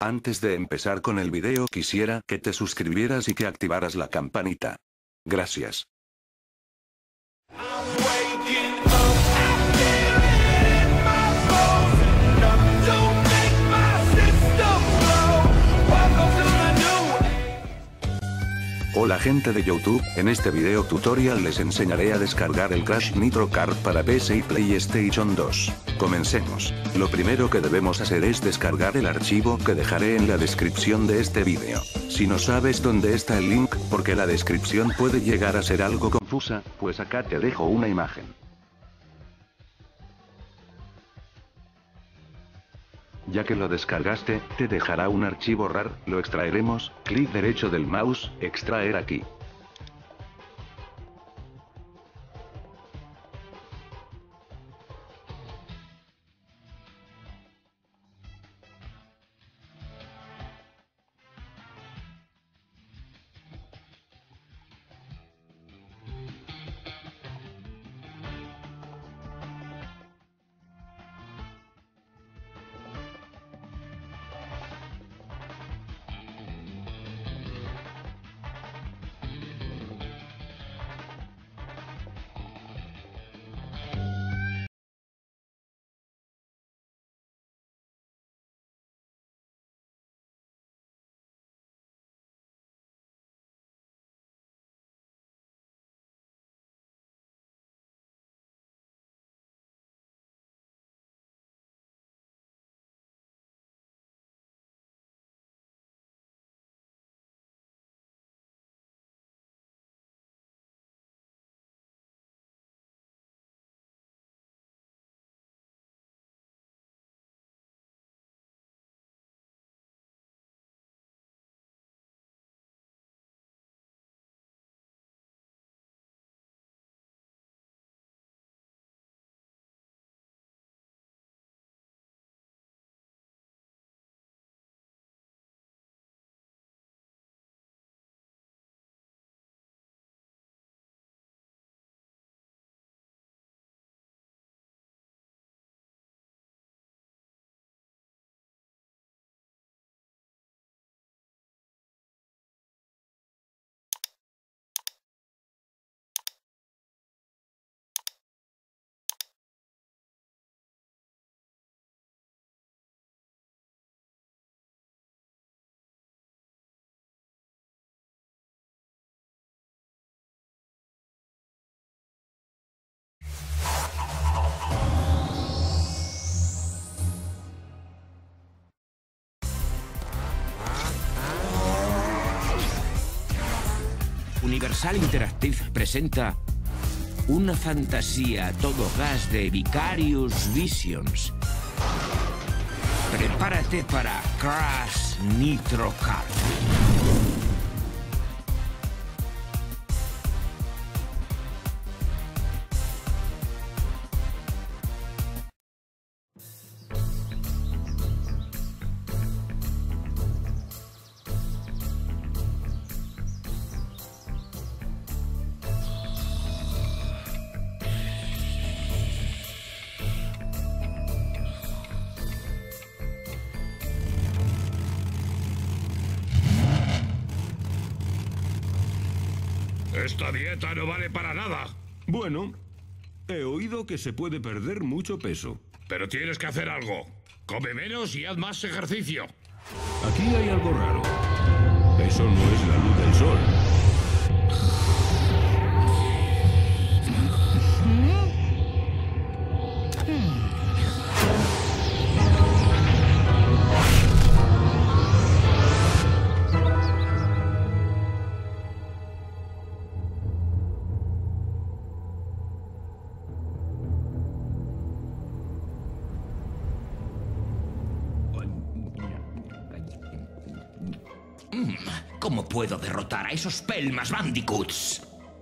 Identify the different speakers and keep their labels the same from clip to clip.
Speaker 1: Antes de empezar con el video quisiera que te suscribieras y que activaras la campanita. Gracias. Hola gente de YouTube, en este video tutorial les enseñaré a descargar el Crash Nitro Kart para PC y PlayStation 2. Comencemos. Lo primero que debemos hacer es descargar el archivo que dejaré en la descripción de este video. Si no sabes dónde está el link, porque la descripción puede llegar a ser algo confusa, pues acá te dejo una imagen. Ya que lo descargaste, te dejará un archivo RAR, lo extraeremos, clic derecho del mouse, extraer aquí.
Speaker 2: Universal Interactive presenta una fantasía a todo gas de Vicarious Visions. Prepárate para Crash Nitro Kart.
Speaker 3: Esta dieta no vale para nada.
Speaker 4: Bueno, he oído que se puede perder mucho peso.
Speaker 3: Pero tienes que hacer algo. Come menos y haz más ejercicio.
Speaker 4: Aquí hay algo raro. Eso no es la luz del sol.
Speaker 2: ¿Cómo puedo derrotar a esos Pelmas Bandicoots?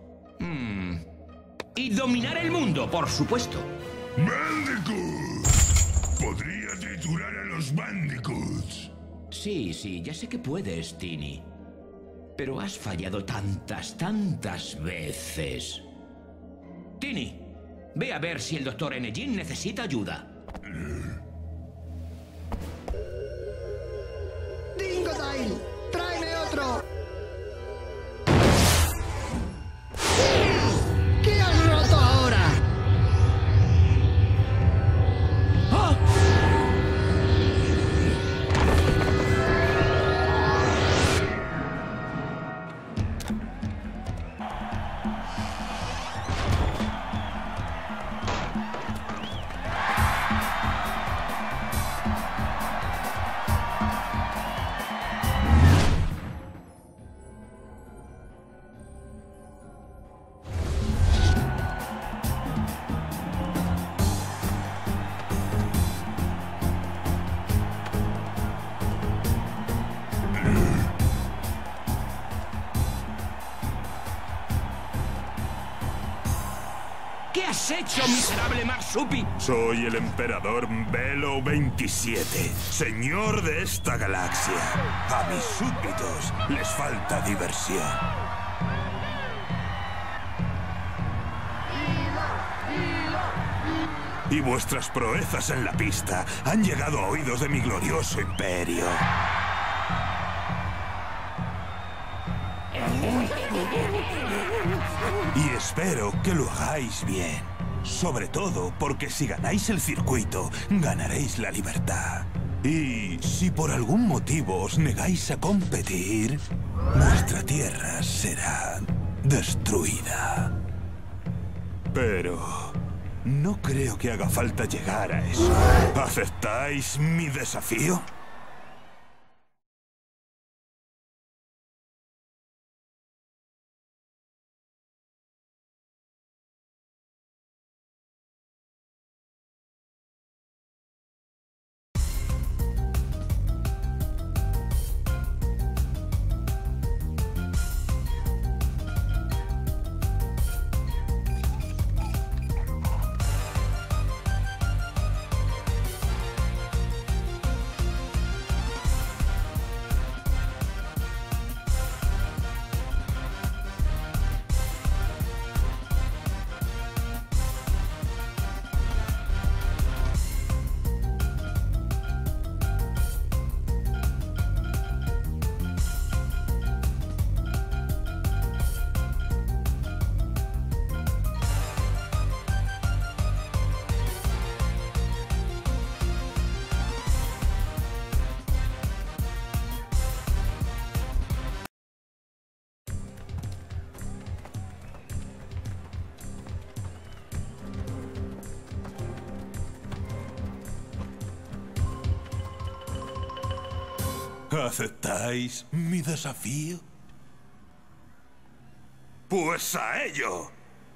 Speaker 2: Y dominar el mundo, por supuesto.
Speaker 3: ¡Bandicoots! Podría triturar a los Bandicoots.
Speaker 2: Sí, ya sé que puedes, Tini. Pero has fallado tantas veces. Tini, ve a ver si el Dr. Enegin necesita ayuda. has hecho, miserable Marsupi?
Speaker 5: Soy el emperador Velo 27, señor de esta galaxia. A mis súbditos les falta diversión. Y vuestras proezas en la pista han llegado a oídos de mi glorioso imperio. Y espero que lo hagáis bien. Sobre todo porque si ganáis el circuito, ganaréis la libertad. Y si por algún motivo os negáis a competir, vuestra tierra será destruida. Pero no creo que haga falta llegar a eso. ¿Aceptáis mi desafío? ¿Aceptáis mi desafío? ¡Pues a ello!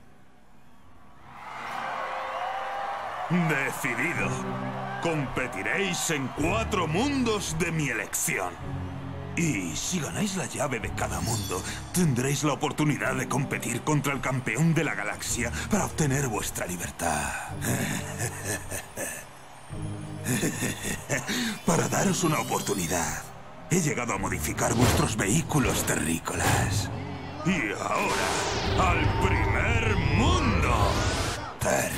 Speaker 5: Decidido. Competiréis en 4 mundos de mi elección. Y si ganáis la llave de cada mundo, tendréis la oportunidad de competir contra el campeón de la galaxia para obtener vuestra libertad. Para daros una oportunidad, he llegado a modificar vuestros vehículos terrícolas. Y ahora, al primer mundo. Terra.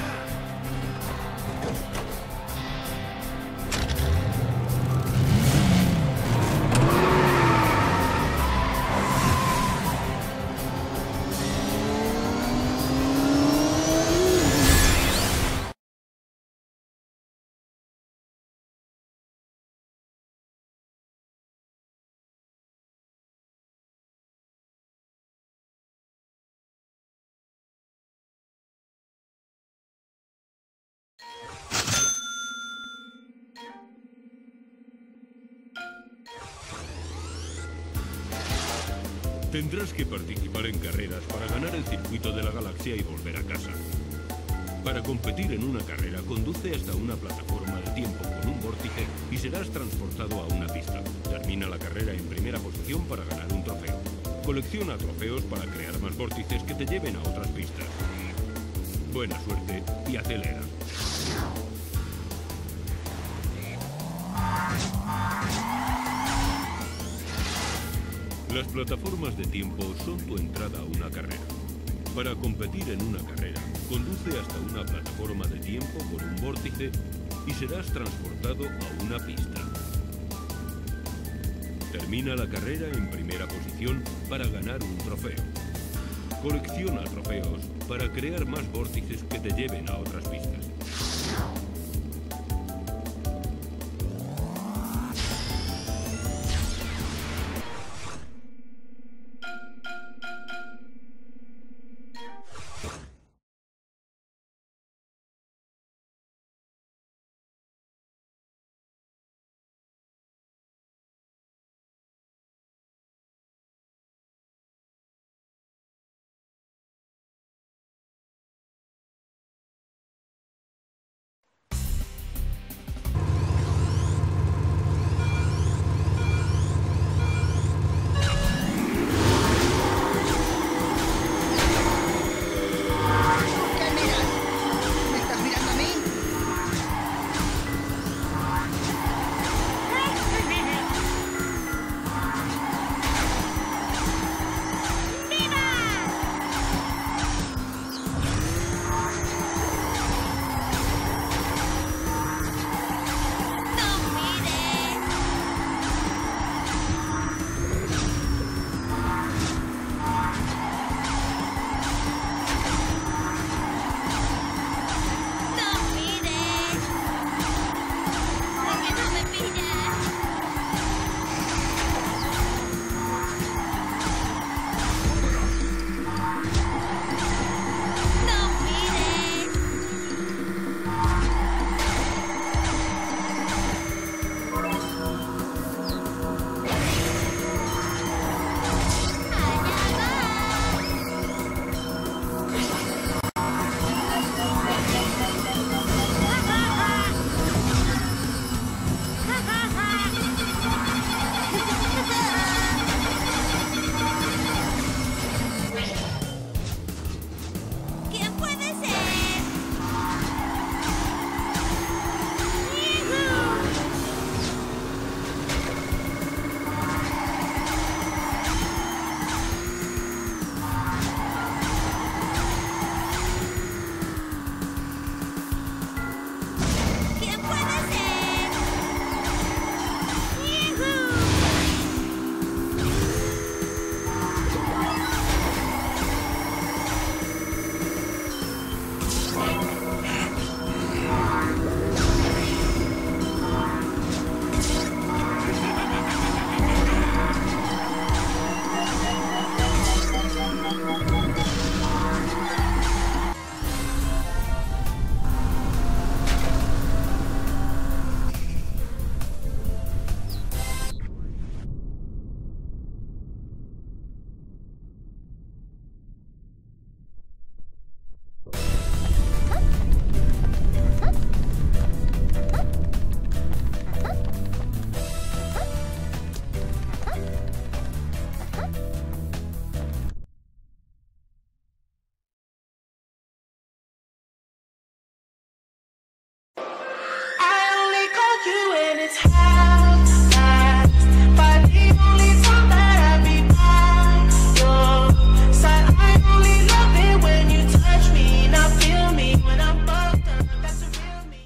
Speaker 4: Tendrás que participar en carreras para ganar el circuito de la galaxia y volver a casa. Para competir en una carrera, conduce hasta una plataforma de tiempo con un vórtice y serás transportado a una pista. Termina la carrera en primera posición para ganar un trofeo. Colecciona trofeos para crear más vórtices que te lleven a otras pistas. Buena suerte y acelera. Las plataformas de tiempo son tu entrada a una carrera. Para competir en una carrera, conduce hasta una plataforma de tiempo con un vórtice y serás transportado a una pista. Termina la carrera en primera posición para ganar un trofeo. Colecciona trofeos para crear más vórtices que te lleven a otras pistas.